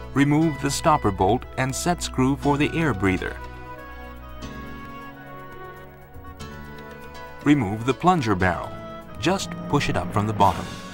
Remove the stopper bolt and set screw for the air breather. Remove the plunger barrel. Just push it up from the bottom.